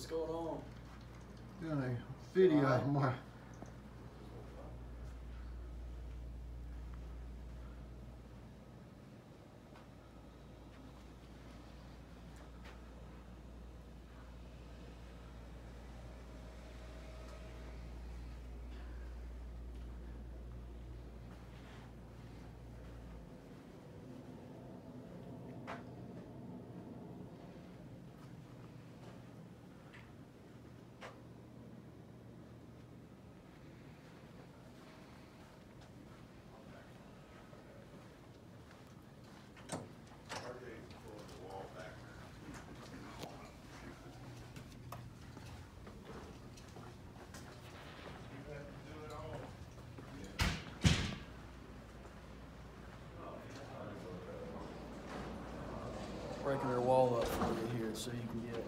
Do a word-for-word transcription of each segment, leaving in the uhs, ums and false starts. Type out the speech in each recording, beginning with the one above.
going on? Doing a video All right. of my Breaking their wall up for you here so you can get it.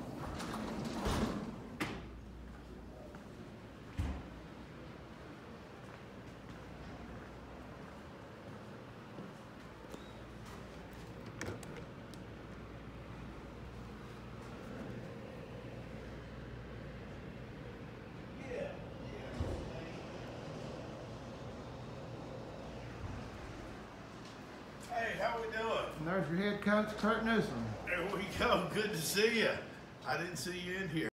Hey, how we doing? and there's your head coach, Kurt Newsom. There we go. Good to see you. I didn't see you in here.